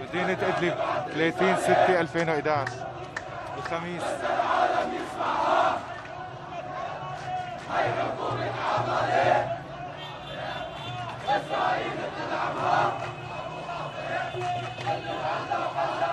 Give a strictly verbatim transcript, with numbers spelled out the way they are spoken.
مدينة إدلب ثلاثين ستة ألفين وإحدى عشر الخميس. إسرائيل تدعمها.